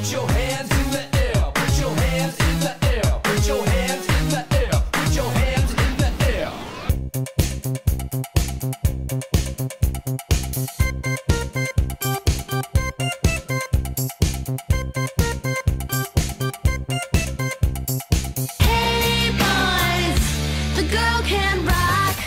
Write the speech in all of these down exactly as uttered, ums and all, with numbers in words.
Put your hands in the air. Put your hands in the air. Put your hands in the air. Put your hands in the air. Hey boys, the girl can rock.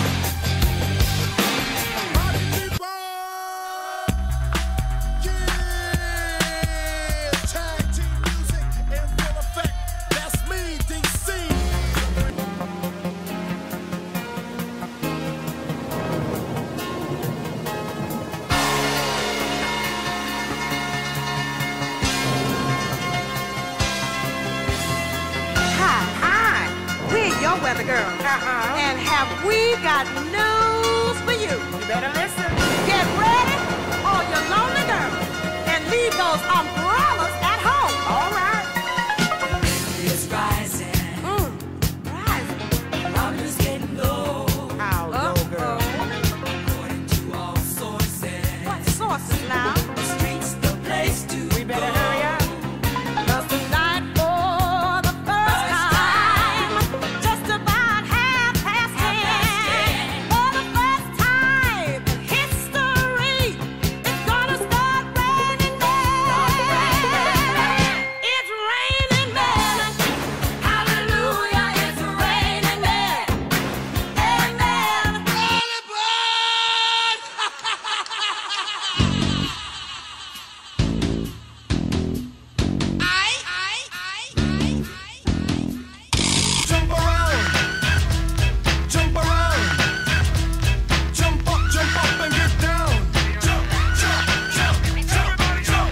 Your weather girl. Uh-huh. And have we got news for you? You better listen. Get ready, all you lonely girls, and leave those umbrellas at home. All right. It's rising. Mm. Rising. I'm just getting low. How low, girl? According to all sources. What sources now? The street's the place to We better go. hurry up. 'Cause tonight, for the first time, just about half past ten, for the first time in history, it's gonna start raining men. It's raining men. Hallelujah, it's raining men. Amen. Jump around, jump around, jump up, jump up and get down. Jump, jump, jump, jump, jump,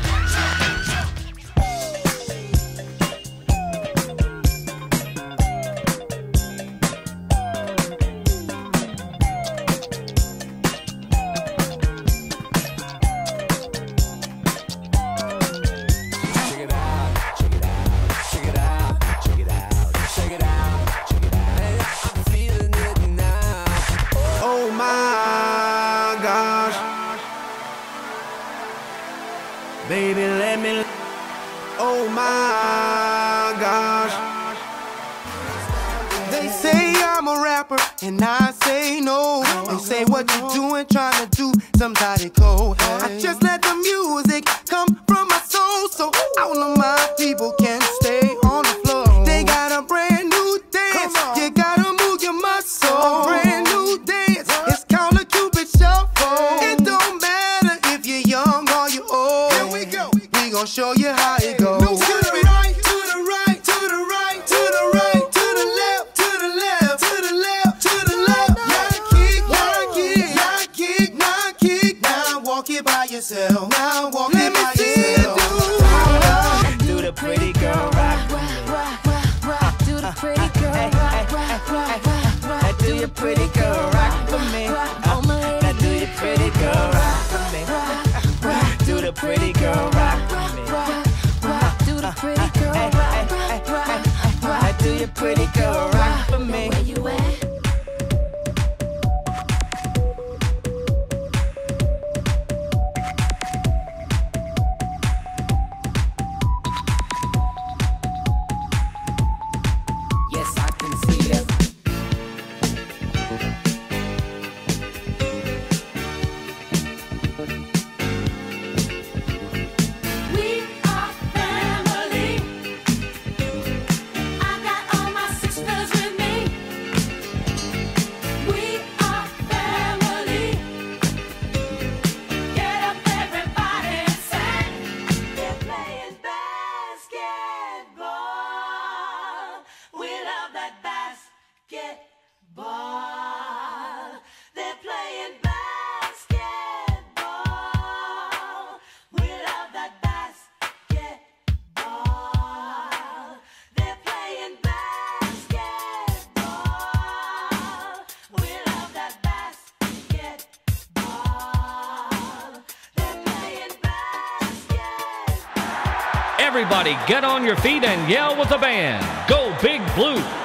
Check it out, check it out, check it out, check it out, check it out, check it out. Hey, I'm feeling it now. Oh my gosh, baby, let me. Oh my gosh, they say I'm a rapper and I say no. They say what you doing, trying to do somebody cold. I just let the music come from my soul, so all of my people can stay on the floor. They got a brand new dance, you gotta move your muscle. Brand new dance, it's called a Cupid Shuffle. It don't matter if you're young or you're old. Here we go, we gon' show you how it goes. To the right, to the right, to the right, to the right, to the left, to the left, to the left, to the left. Yeah, kick, yeah, kick, yeah, kick, now kick, now walk it by yourself. Now walk it by yourself. Do the pretty girl rock. Do the pretty girl rock, rock, rock, rock, rock. Do your pretty girl rock for me. Now do your pretty girl rock for me. Do the pretty girl rock for me. Do the pretty girl rock, rock, rock, rock. Now do your pretty girl rock for me. Where you at? Yes, I can see it. We are family. I got all my sisters with me. We are family. Get up, everybody, and sing. They're playing basketball. We love that basketball. They're playing basketball. We love that basketball. They're playing basketball. We love that basketball. They're playing basketball. Everybody get on your feet and yell with the band. Go Big Blue.